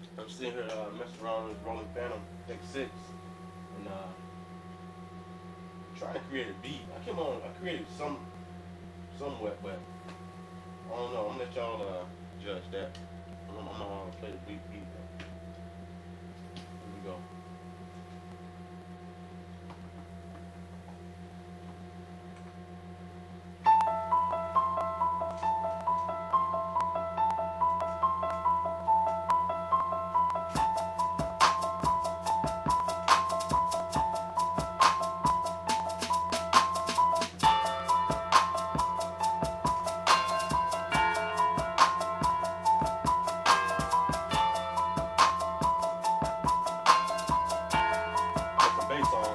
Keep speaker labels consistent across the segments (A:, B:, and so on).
A: I'm sitting here messing around with Roland Fantom X6 and trying to create a beat. I created somewhat, but I don't know. I'm gonna let y'all judge that. I'm gonna play the beat. Here we go. Bass on.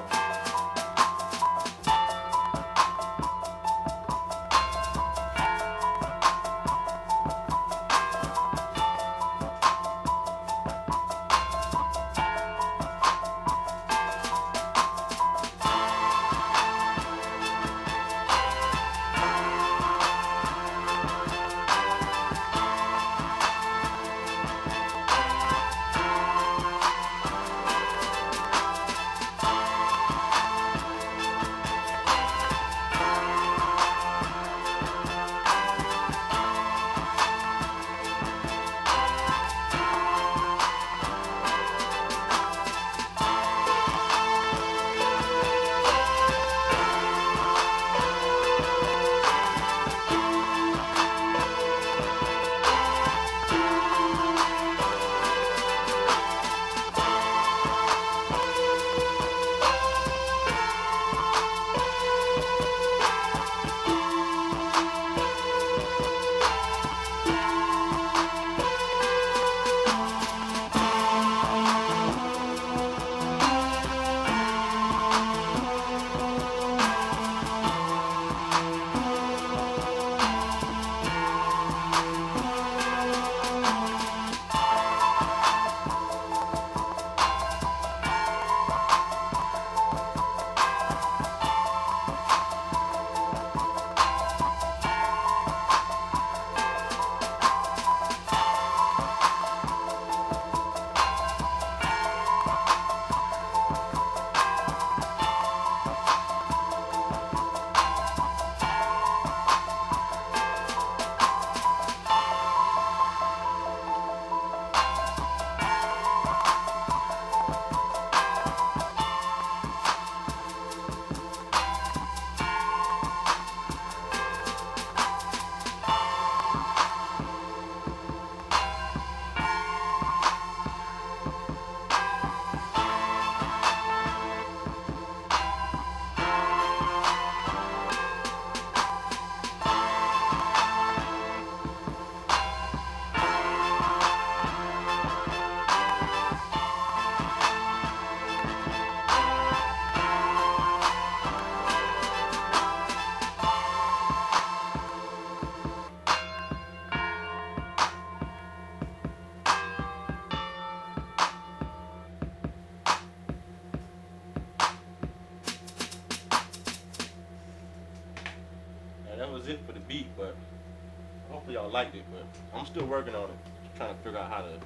A: That was it for the beat, but hopefully y'all liked it. But I'm still working on it, trying to figure out how to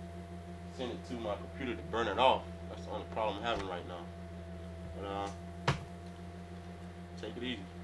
A: send it to my computer to burn it off. That's the only problem I'm having right now. But take it easy.